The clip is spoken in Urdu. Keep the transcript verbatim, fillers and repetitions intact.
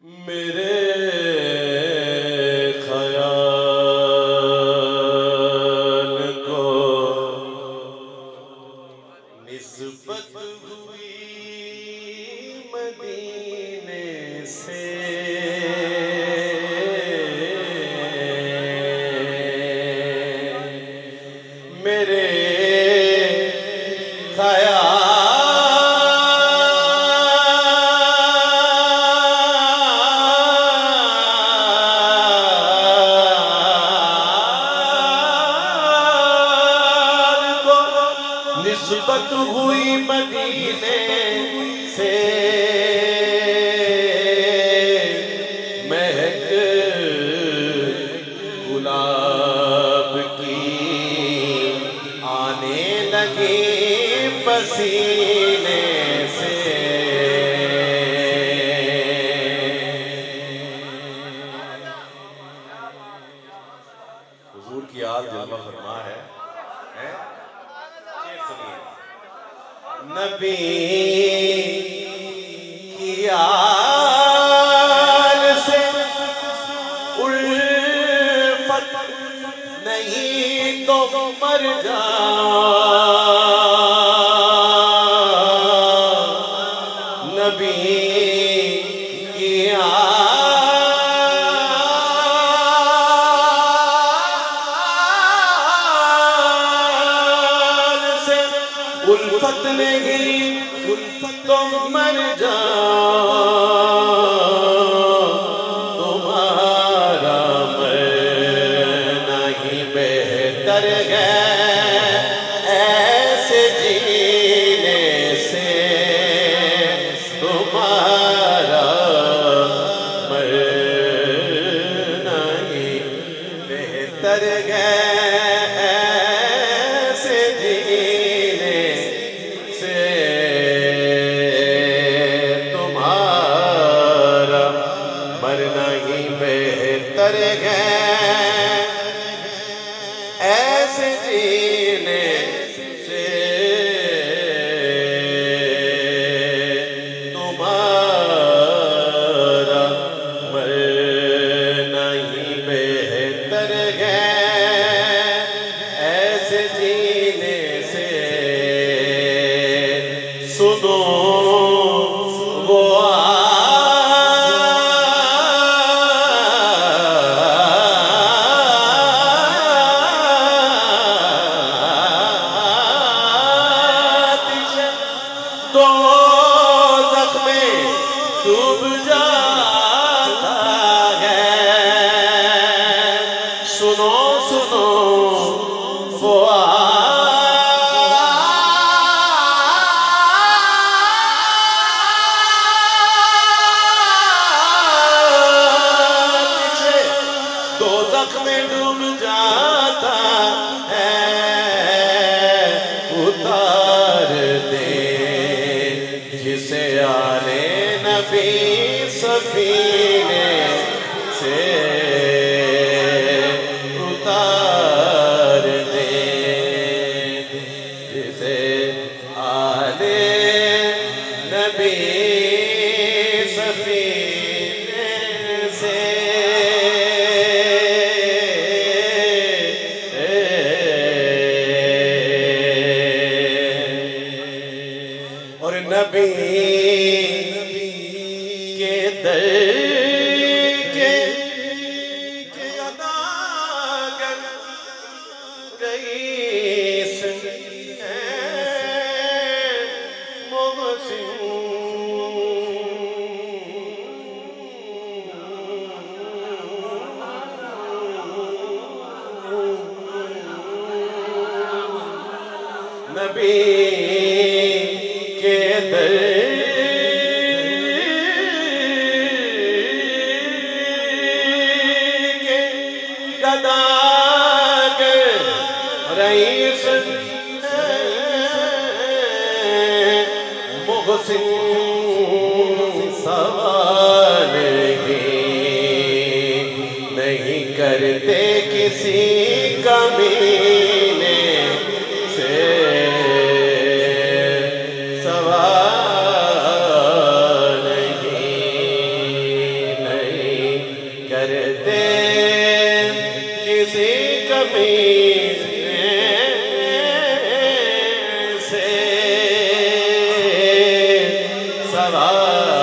میرے خیال کو نسبت ہوئی مدینے سے، میرے نسبت ہوئی مدینے سے، مہک گلاب کی آنے لگی پسینے سے، حضور کی یاد جلوہ فرما ہے۔ نبی کی آل سے الفت نہیں تو مر جا، نبی کی آل سے الفت نہیں تو مر جا، تمہارا مرنا ہی بہتر ہے ایسے جینے سے، تمہارا مرنا ہی بہتر ہے ایسے جینے سے، مرنا ہی بہتر ہے ایسے جینے سے، تمہارا مرنا ہی بہتر ہے ایسے جینے سے، سنو وہ ڈوب جاتا ہے، سنو سنو وہ آتش دوزخ میں ڈوب جاتا ہے، اتار دے جسے آنے نبی سفینے سے، اتار دے جسے آنے نبی سفینے سے، اور نبی کے در کے اداگر رئیس محسن، نبی کے در رئیس محسن سوال ہی نہیں کرتے کسی کمینے سے، سوال ہی کرتے کسی کمی سے سوال